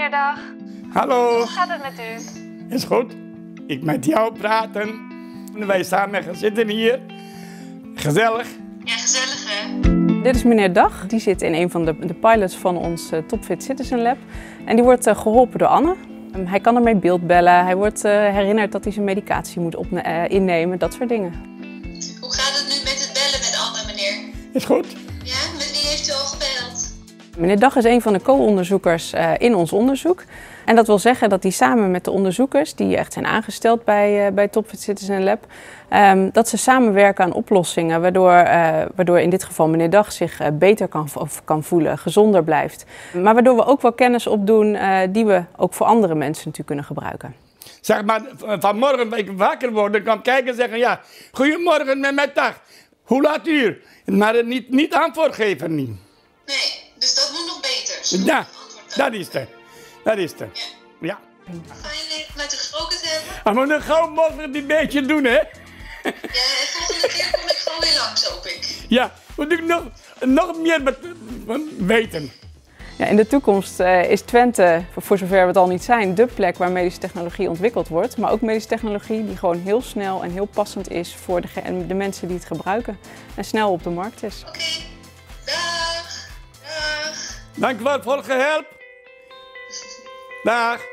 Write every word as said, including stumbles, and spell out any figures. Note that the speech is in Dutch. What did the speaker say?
meneer Dag. Hallo. Hoe gaat het met u? Is goed. Ik met jou praten. Wij samen gaan zitten hier. Gezellig. Ja, gezellig hè? Dit is meneer Dag. Die zit in een van de, de pilots van ons uh, Topfit Citizen Lab. En die wordt uh, geholpen door Anne. Um, hij kan ermee beeldbellen. Hij wordt uh, herinnerd dat hij zijn medicatie moet op, uh, innemen. Dat soort dingen. Hoe gaat het nu met het bellen met Anne, meneer? Is goed. Ja, met wie heeft u al gebeld? Meneer Dag is een van de co-onderzoekers uh, in ons onderzoek. En dat wil zeggen dat hij samen met de onderzoekers, die echt zijn aangesteld bij, uh, bij Topfit Citizen Lab, um, dat ze samenwerken aan oplossingen, waardoor, uh, waardoor in dit geval meneer Dag zich uh, beter kan, of kan voelen, gezonder blijft. Maar waardoor we ook wel kennis opdoen uh, die we ook voor andere mensen natuurlijk kunnen gebruiken. Zeg maar, vanmorgen ben ik wakker worden, kan kijken en zeggen, ja, goedemorgen met mijn dag. Hoe laat uur? Maar niet, niet antwoord geven niet. Nee, dus dat moet nog beter. Ja, dat is het. Dat is het. Ja. Ja. Fijn met u gesproken te hebben. Maar we moeten gauw mogelijk die beetje doen, hè? Ja, en volgende keer kom ik gewoon weer langs, hoop ik. Ja, moet ik nog, nog meer weten. Ja, in de toekomst uh, is Twente, voor zover we het al niet zijn, dé plek waar medische technologie ontwikkeld wordt. Maar ook medische technologie die gewoon heel snel en heel passend is voor de, de mensen die het gebruiken. En snel op de markt is. Oké, okay. Dag. Dag. Dank u wel voor het gehelp. Dag.